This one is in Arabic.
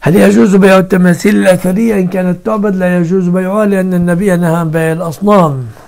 هل يجوز بيع التماثيل الأثرية إن كانت تعبد؟ لا يجوز بيعها لأن النبي نهى عن بيع الأصنام.